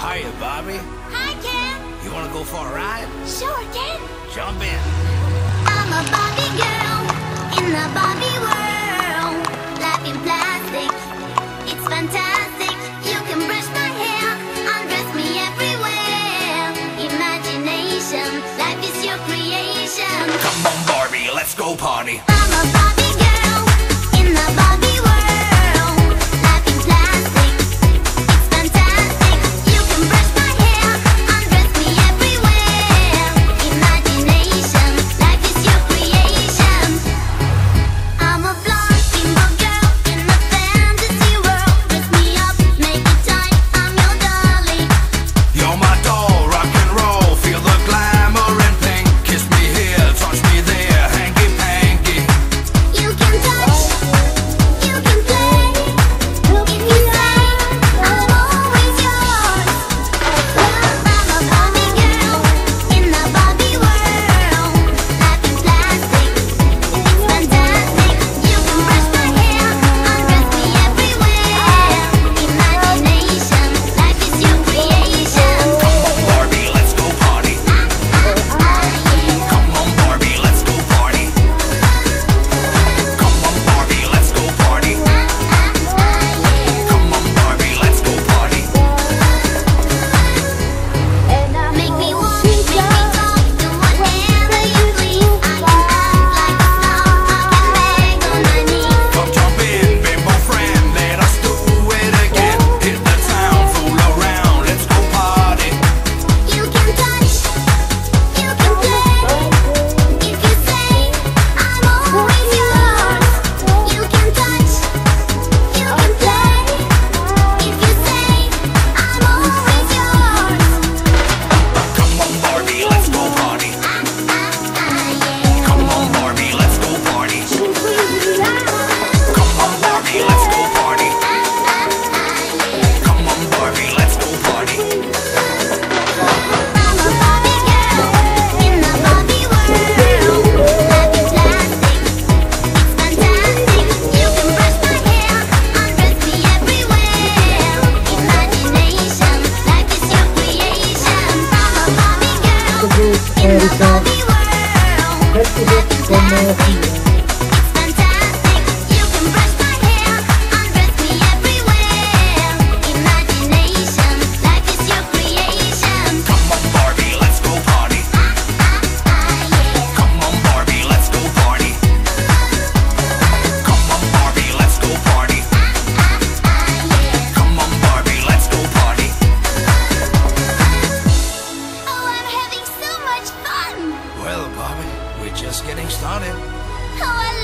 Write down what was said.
Hiya, Bobby. Hi, Ken. You wanna go for a ride? Sure, Ken. Jump in. I'm a Barbie girl in the Barbie world. Life in plastic, it's fantastic. You can brush my hair, undress me everywhere. Imagination, life is your creation. Come on, Barbie, let's go party. I'm a Barbie girl in the Barbie world. Life in plastic, it's fantastic. You can brush my hair, undress me everywhere. Imagination, life is your creation. I'm a flying girl in a fantasy world. Dress me up, make it tight, I'm your dolly. You're my doll, rock and roll. Feel the glamour and pink. Kiss me here, touch me there, hanky panky. You can touch, you can play. If you say I'm always yours. I'm a Barbie girl in the Barbie world. Life is plastic, it's fantastic. You can brush my hair, undress me everywhere. Imagination, life is your creation. Come on, Barbie, let's go party. Come on, Barbie, let's go party. Come on, Barbie, let's go party. Come on, Barbie, let's go party. Make me walk, make me talk, do whatever you please. I can act like a star, I can beg on my knees. Come jump in, bimbo friend, let us do it again. Hit the town, fool around, let's go party. You can touch, you can play. If you say I'm always yours. You can touch, you can play. If you say I'm always yours. Come on, Barbie, let's go party. Come on, Barbie, let's go party. Come on, Barbie, let's go party. Come on, Barbie, let's go party. I'm a Barbie girl in the Barbie world. Life is plastic, it's fantastic. You can brush my hair, undress me everywhere. Imagination, life is your creation. I'm a Barbie girl in the Barbie world. Life is plastic, it's fantastic. You can brush my hair, undress me everywhere. Imagination, life is your creation. Come on, Barbie, let's go party. Come on, Barbie, let's go party. Come on, Barbie, let's go party. Come on, Barbie, let's go party. Oh, I'm having so much fun! Well, Barbie, we're just getting started. Oh, I